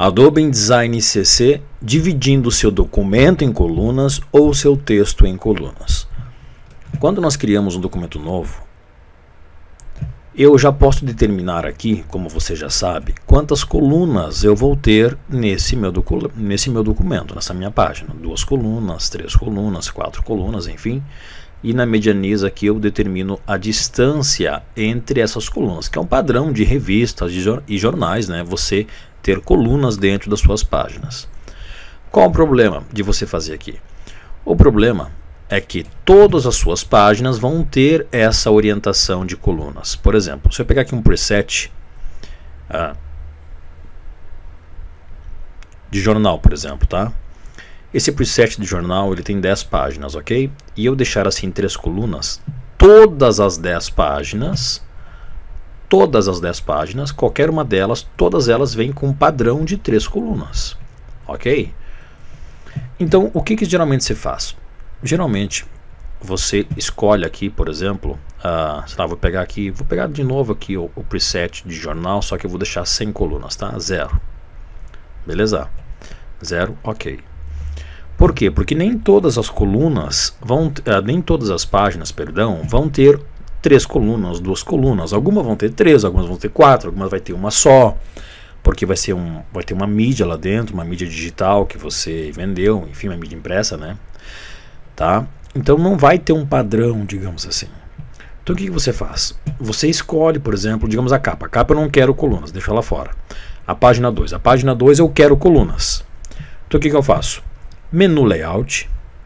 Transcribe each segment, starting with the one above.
Adobe InDesign CC dividindo o seu documento em colunas ou o seu texto em colunas. Quando nós criamos um documento novo, eu já posso determinar aqui, como você já sabe, quantas colunas eu vou ter nesse meu documento, nessa minha página. 2 colunas, 3 colunas, 4 colunas, enfim. E na medianiza aqui eu determino a distância entre essas colunas, que é um padrão de revistas e jornais, né? Você ter colunas dentro das suas páginas. Qual o problema de você fazer aqui? O problema é que todas as suas páginas vão ter essa orientação de colunas. Por exemplo, se eu pegar aqui um preset de jornal, por exemplo, tá? Esse preset de jornal ele tem 10 páginas, ok? E eu deixar assim 3 colunas, todas as 10 páginas, qualquer uma delas, todas elas vêm com um padrão de 3 colunas, ok? Então, o que geralmente se faz? Geralmente, você escolhe aqui, por exemplo, sei lá, vou pegar de novo aqui o preset de jornal, só que eu vou deixar 100 colunas, tá? 0. Beleza? 0, ok. Por quê? Porque nem todas as colunas nem todas as páginas, perdão, vão ter 3 colunas, 2 colunas. Algumas vão ter 3, algumas vão ter 4, algumas vai ter uma só, porque vai ter uma mídia lá dentro, uma mídia digital que você vendeu, enfim, uma mídia impressa, né? Tá? Então não vai ter um padrão, digamos assim. Então o que você faz? Você escolhe, por exemplo, digamos a capa. A capa eu não quero colunas, deixa ela fora. A página 2. A página 2 eu quero colunas. Então o que eu faço? Menu Layout.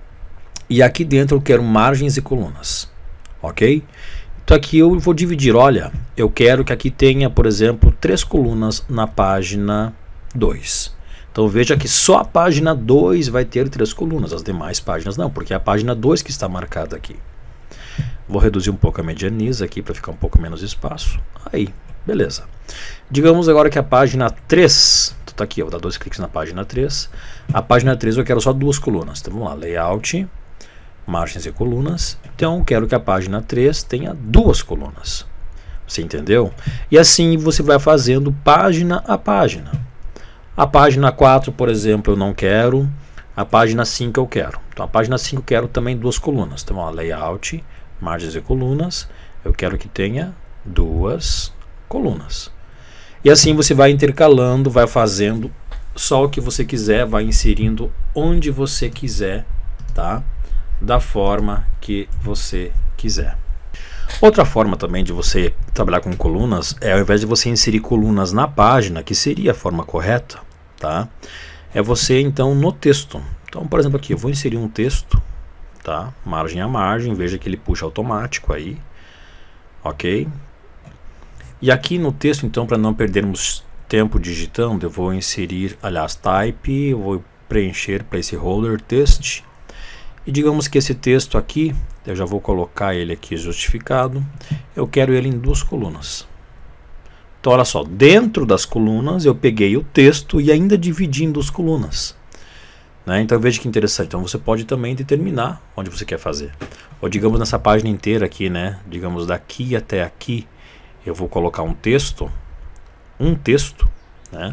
E aqui dentro eu quero margens e colunas. Ok? Então aqui eu vou dividir. Olha, eu quero que aqui tenha, por exemplo, 3 colunas na página 2. Então veja que só a página 2 vai ter 3 colunas, as demais páginas não, porque é a página 2 que está marcada aqui. Vou reduzir um pouco a medianiza aqui para ficar um pouco menos espaço. Aí, beleza. Digamos agora que a página 3, tá aqui, eu vou dar 2 cliques na página 3. A página 3 eu quero só 2 colunas. Então vamos lá, Layout, margens e colunas. Então eu quero que a página 3 tenha 2 colunas. Você entendeu? E assim você vai fazendo página a página. A página 4, por exemplo, eu não quero. A página 5 eu quero. Então a página 5 eu quero também 2 colunas. Então, ó, Layout, margens e colunas. Eu quero que tenha 2 colunas. E assim você vai intercalando, vai fazendo só o que você quiser, vai inserindo onde você quiser, tá? Da forma que você quiser. Outra forma também de você trabalhar com colunas é, ao invés de você inserir colunas na página, que seria a forma correta, tá? É você então no texto. Então, por exemplo, aqui eu vou inserir um texto, tá? Margem a margem, veja que ele puxa automático aí, ok? E aqui no texto, então, para não perdermos tempo digitando, eu vou inserir, aliás, type, eu vou preencher placeholder text. E digamos que esse texto aqui, eu já vou colocar ele aqui justificado, eu quero ele em 2 colunas. Então olha só, dentro das colunas eu peguei o texto e ainda dividi em 2 colunas. Né? Então veja que interessante, então você pode também determinar onde você quer fazer. Ou digamos nessa página inteira aqui, né? Digamos daqui até aqui, eu vou colocar um texto, né?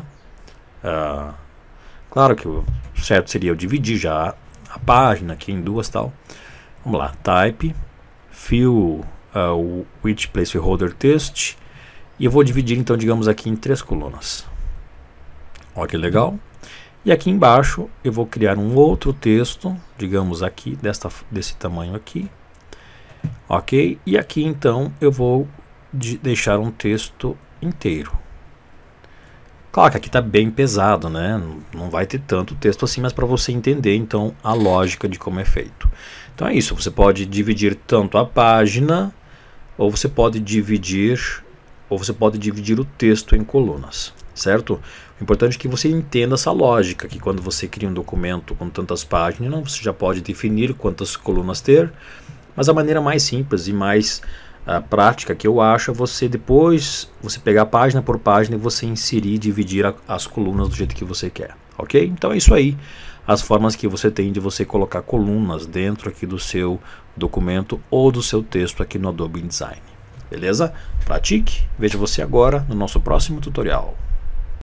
Claro que o certo seria eu dividir já a página aqui em 2 tal. Vamos lá, type, fill with placeholder text, e eu vou dividir então, digamos aqui em 3 colunas. Olha que legal. E aqui embaixo eu vou criar um outro texto, digamos aqui desse tamanho aqui, ok? E aqui então eu vou deixar um texto inteiro. Claro que aqui está bem pesado, né? Não vai ter tanto texto assim, mas para você entender então a lógica de como é feito. Então é isso, você pode dividir tanto a página, ou você pode dividir o texto em colunas, certo? O importante é que você entenda essa lógica, que quando você cria um documento com tantas páginas, você já pode definir quantas colunas ter, mas a maneira mais simples e mais prática que eu acho é você pegar página por página e você inserir e dividir as colunas do jeito que você quer, ok? Então é isso aí, as formas que você tem de você colocar colunas dentro aqui do seu documento ou do seu texto aqui no Adobe InDesign, beleza? Pratique, vejo você agora no nosso próximo tutorial.